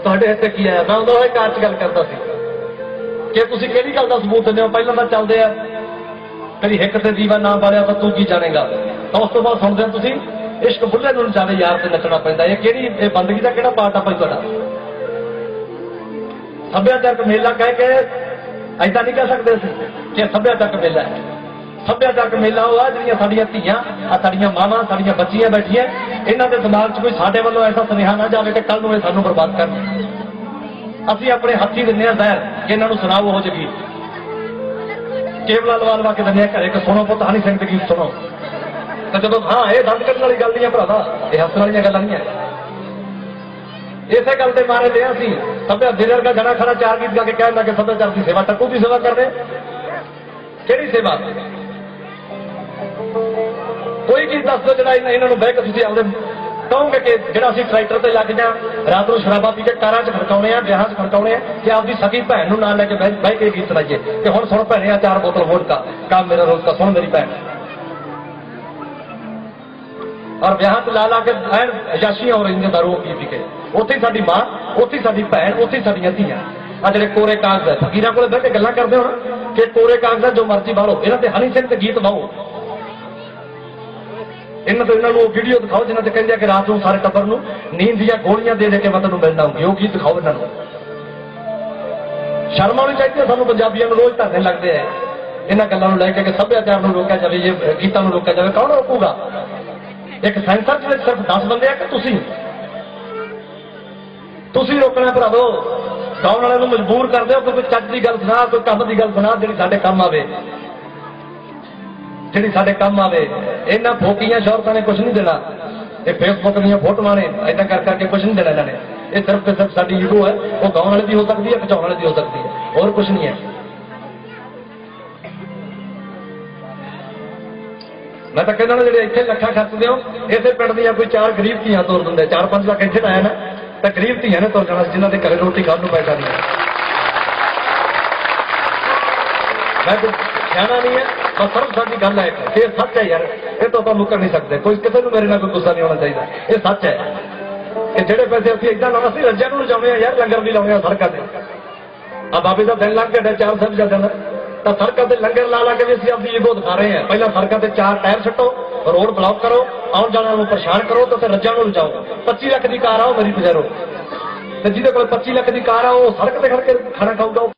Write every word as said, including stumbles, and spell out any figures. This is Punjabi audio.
ਤੁਹਾਡੇ ਇੱਥੇ ਕੀ ਆਇਆ? ਮੈਂ ਉਹਦਾ ਕਾਰ ਚ ਗੱਲ ਕਰਦਾ ਸੀ ਕਿ ਤੁਸੀਂ ਕਿਹੜੀ ਗੱਲ ਦਾ ਸਬੂਤ ਦਿੰਦੇ ਹੋ? ਪਹਿਲਾਂ ਤਾਂ ਚੱਲਦੇ ਆ ਕਦੀ ਹਿੱਕ ਤੇ ਦੀਵਾ ਨਾ ਬਾਲਿਆ ਤਾਂ ਤੂੰ ਕੀ ਜਾਣੇਗਾ, ਤਾਂ ਉਸ ਤੋਂ ਬਾਅਦ ਸੁਣਦੇ ਹੋ ਤੁਸੀਂ ਇਸ਼ਕ ਬੁੱਲੇ ਨੂੰ ਜਾਵੇ ਯਾਰ ਤੇ ਨੱਚਣਾ ਪੈਂਦਾ। ਇਹ ਕਿਹੜੀ ਇਹ ਬੰਦਗੀ ਦਾ ਕਿਹੜਾ ਪਾਰਟ ਆ ਭਾਈ ਤੁਹਾਡਾ? ਸੱਭਿਆਚਾਰਕ ਮੇਲਾ ਕਹਿ ਕੇ ਏਦਾਂ ਨਹੀਂ ਕਹਿ ਸਕਦੇ ਅਸੀਂ ਕਿ ਸੱਭਿਆਚਾਰਕ ਮੇਲਾ ਹੈ। ਸੱਭਿਆਚਾਰਕ ਮੇਲਾ ਉਹ ਆ ਜਿਹੜੀਆਂ ਸਾਡੀਆਂ ਧੀਆਂ ਆ, ਸਾਡੀਆਂ ਮਾਵਾਂ, ਸਾਡੀਆਂ ਬੱਚੀਆਂ ਬੈਠੀਆਂ, ਇਹਨਾਂ ਦੇ ਦਿਮਾਗ 'ਚ ਕੋਈ ਸਾਡੇ ਵੱਲੋਂ ਐਸਾ ਸੁਨੇਹਾ ਨਾ ਜਾਵੇ ਕਿ ਕੱਲ ਨੂੰ ਇਹ ਸਾਨੂੰ ਬਰਬਾਦ ਕਰਨ। ਅਸੀਂ ਆਪਣੇ ਹੱਥੀਂ ਦਿੰਦੇ ਹਾਂ ਜ਼ਹਿਰ ਕਿ ਇਹਨਾਂ ਨੂੰ ਸੁਣਾਓ ਉਹ ਜਿਹੀ ਕੇਵਲਾ ਲਵਾ ਲਵਾ ਕੇ ਦਿੰਦੇ ਹਾਂ ਘਰੇ ਕਿ ਸੁਣੋ ਪੁੱਤ ਹਨੀ ਸਿੰਘ ਦੇ ਗੀਤ ਸੁਣੋ। ਤਾਂ ਜਦੋਂ ਹਾਂ ਇਹ ਦੰਦ ਕੱਢਣ ਵਾਲੀ ਗੱਲ ਨਹੀਂ ਹੈ ਭਰਾਵਾ, ਇਹ ਹੱਸਣ ਵਾਲੀਆਂ ਗੱਲਾਂ ਨਹੀਂ ਹੈ। ਇਸੇ ਗੱਲ ਦੇ ਮਾਰੇ ਲਿਆ ਸੀ ਸਭਿਆ ਦਿਲ ਵਰਗਾ ਜਣਾ ਖੜਾ ਚਾਰ ਗੀਤ ਗਾ ਕੇ ਕਹਿੰਦਾ ਕਿ ਸੱਭਿਆਚਾਰ ਦੀ ਸੇਵਾ। ਟੱਕੂ ਦੀ ਸੇਵਾ ਕਰਦੇ ਕਿਹੜੀ ਸੇਵਾ? ਕੋਈ ਗੀਤ ਦੱਸ ਦਿਓ ਜਿਹੜਾ ਇਹਨਾਂ ਨੂੰ ਬਹਿ ਕੇ ਤੁਸੀਂ ਆਪਦੇ ਕਹੋਗੇ ਕਿ ਜਿਹੜਾ ਅਸੀਂ ਟਰੈਕਟਰ ਤੇ ਲੱਗ ਜਾ ਰਾਤ ਨੂੰ ਸ਼ਰਾਬਾਂ ਪੀ ਕੇ ਕਾਰਾਂ 'ਚ ਖੜਕਾਉਣੇ ਆ, ਵਿਆਹਾਂ 'ਚ ਖੜਕਾਉਣੇ ਆ, ਕਿ ਆਪਦੀ ਸਕੀ ਭੈਣ ਨੂੰ ਨਾਲ ਲੈ ਕੇ ਬਹਿ ਬਹਿ ਕੇ ਗੀਤ ਸੁਣਾਈਏ ਕਿ ਹੁਣ ਸੁਣ ਭੈਣੇ ਆ ਚਾਰ ਬੋਤਲ ਵੋਡਕਾ ਕੰਮ ਮੇਰਾ ਰੋਜ਼ ਦਾ ਸੁਣ ਮੇਰੀ ਭੈਣ। ਔਰ ਵਿਆਹਾਂ 'ਚ ਲਾ ਲਾ ਕੇ ਐਨ ਅਯਾਸ਼ੀਆਂ ਹੋ ਰਹੀਆਂ ਦਾਰੂ ਪੀ ਪੀ ਕੇ। ਉੱਥੇ ਹੀ ਸਾਡੀ ਮਾਂ, ਉੱਥੇ ਹੀ ਸਾਡੀ ਭੈਣ, ਉੱਥੇ ਹੀ ਸਾਡੀਆਂ ਧੀਆਂ। ਆ ਜਿਹੜੇ ਕੋਰੇ ਕਾਗਜ਼ ਹੈ ਫਕੀਰਾਂ ਕੋਲ ਬਹਿ ਕੇ ਗੱਲਾਂ ਕਰਦੇ ਹੋ ਕਿ ਕੋਰੇ ਕਾਗਜ਼ ਜੋ ਮਰਜ਼ੀ ਬਾਹਰੋ, ਇਹਨਾਂ ਤੇ ਹਨੀ ਸਿੰਘ ਤੇ ਗੀਤ ਬਾਹੋ। ਇਹਨਾਂ ਤੋਂ ਇਹਨਾਂ ਨੂੰ ਵੀਡੀਓ ਦਿਖਾਓ ਜਿਹਨਾਂ ਤੇ ਕਹਿੰਦੇ ਆ ਕਿ ਰਾਤ ਨੂੰ ਸਾਰੇ ਟੱਬਰ ਨੂੰ ਨੀਂਦ ਦੀਆਂ ਗੋਲੀਆਂ ਦੇ ਦੇ ਕੇ ਮੈਂ ਤੁਹਾਨੂੰ ਮਿਲਣਾ ਹੋਊਗੀ। ਉਹ ਗੀਤ ਦਿਖਾਓ ਇਹਨਾਂ ਨੂੰ। ਸ਼ਰਮ ਆਉਣੀ ਚਾਹੀਦੀ ਹੈ ਸਾਨੂੰ ਪੰਜਾਬੀਆਂ ਨੂੰ। ਰੋਜ਼ ਧਰਨੇ ਲੱਗਦੇ ਆ ਇਹਨਾਂ ਗੱਲਾਂ ਨੂੰ ਲੈ ਕੇ ਕਿ ਸੱਭਿਆਚਾਰ ਨੂੰ ਰੋਕਿਆ ਜਾਵੇ, ਇਹ ਗੀਤਾਂ ਨੂੰ ਰੋਕਿਆ ਜਾਵੇ। ਕੌਣ ਰੋਕੂਗਾ? ਇੱਕ ਸੈਂਸਰ ਜਿਹਦੇ ਸਿਰਫ ਦਸ ਬੰਦੇ ਆ ਕਿ ਤੁਸੀਂ ਤੁਸੀਂ ਰੋਕਣਾ ਭਰਾਵੋ। ਗਾਉਣ ਵਾਲਿਆਂ ਨੂੰ ਮਜਬੂਰ ਕਰਦੇ ਹੋ ਕਿ ਕੋਈ ਚੱਜ ਦੀ ਗੱਲ ਸੁਣਾ, ਕੋਈ ਕੰਮ ਦੀ ਗੱਲ ਸੁਣਾ ਜਿਹੜੀ ਸਾਡੇ ਕੰਮ ਆਵੇ, ਜਿਹੜੀ ਸਾਡੇ ਕੰਮ ਆਵੇ। ਇਹਨਾਂ ਫੋਕੀਆਂ ਸ਼ੌਹਰਤਾਂ ਨੇ ਕੁਝ ਨਹੀਂ ਦੇਣਾ। ਇਹ ਫੇਸਬੁੱਕ ਦੀਆਂ ਫੋਟੋਆਂ ਨੇ ਏਦਾਂ ਕਰ ਕਰਕੇ ਕੁਝ ਨਹੀਂ ਦੇਣਾ ਇਹਨਾਂ ਨੇ। ਇਹ ਸਿਰਫ ਤੇ ਸਿਰਫ ਸਾਡੀ ਈਗੋ ਹੈ, ਉਹ ਗਾਉਣ ਵਾਲੇ ਦੀ ਹੋ ਸਕਦੀ ਹੈ, ਬਚਾਉਣ ਵਾਲੇ ਦੀ ਹੋ ਸਕਦੀ ਹੈ, ਹੋਰ ਕੁਝ ਨਹੀਂ ਹੈ। ਮੈਂ ਤਾਂ ਕਹਿੰਦਾ ਜਿਹੜੇ ਇੱਥੇ ਲੱਖਾਂ ਖਰਚਦੇ ਹੋ ਇਸੇ ਪਿੰਡ ਦੀਆਂ ਕੋਈ ਚਾਰ ਗਰੀਬ ਧੀਆਂ ਤੋਰ ਦਿੰਦੇ। ਚਾਰ ਪੰਜ ਲੱਖ ਇੱਥੇ ਆਇਆ ਨਾ ਤਾਂ ਗਰੀਬ ਧੀਆਂ ਨੇ ਤੁਰ ਜਾਣਾ ਜਿਨ੍ਹਾਂ ਦੇ ਘਰੇ ਰੋਟੀ ਖਾਣ ਨੂੰ ਪੈਸਾ ਨਹੀਂ ਹੈ। ਮੈਂ ਕੋਈ ਸਿਆਣਾ ਨਹੀਂ ਹੈ, ਬਸ ਸਿਰਫ ਸਾਡੀ ਗੱਲ ਹੈ ਇਹ ਸੱਚ ਹੈ ਯਾਰ। ਇਹ ਤੋਂ ਆਪਾਂ ਮੁੱਕਰ ਨਹੀਂ ਸਕਦੇ। ਕੋਈ ਕਿਸੇ ਨੂੰ ਮੇਰੇ ਨਾਲ ਕੋਈ ਗੁੱਸਾ ਨਹੀਂ ਹੋਣਾ ਚਾਹੀਦਾ। ਇਹ ਸੱਚ ਹੈ ਕਿ ਜਿਹੜੇ ਪੈਸੇ ਅਸੀਂ ਏਦਾਂ ਲਾਉਣਾ ਸੀ ਰੱਜਿਆਂ ਨੂੰ ਲਿਜਾਉਂਦੇ ਆ ਯਾਰ, ਲੰਗਰ ਵੀ ਲਾਉਂਦੇ ਆ ਸੜਕਾਂ ਤੇ। ਆ ਬਾਬੇ ਦਾ ਦਿਨ ਲੰਘ ਕੇ ਚਾਰ ਸਾਹਿਬ ਜਾਂਦੇ ਤਾਂ ਸੜਕਾਂ ਤੇ ਲੰਗਰ ਲਾ ਲਾ ਕੇ ਵੀ ਅਸੀਂ ਆਪਦੀ ਈਗੋ ਦਿਖਾ ਰਹੇ ਹਾਂ। ਪਹਿਲਾਂ ਸੜਕਾਂ ਤੇ ਚਾਰ ਟਾਇਰ ਛੱਟੋ, ਰੋਡ ਬਲੌਕ ਕਰੋ, ਆਉਣ ਜਾਣ ਨੂੰ ਪਰੇਸ਼ਾਨ ਕਰੋ ਤੇ ਰੱਜਿਆਂ ਨੂੰ ਲਿਜਾਓ। ਪੱਚੀ ਲੱਖ ਦੀ ਕਾਰ ਆ ਉਹ ਮੇਰੀ ਪਜੈਰੋ, ਤੇ ਜਿਹਦੇ ਕੋਲ ਪੱਚੀ ਲੱਖ ਦੀ ਕਾਰ ਆ ਉਹ ਸੜਕ ਤੇ ਖੜ ਕੇ ਖਾਣਾ ਖਾਊਗਾ।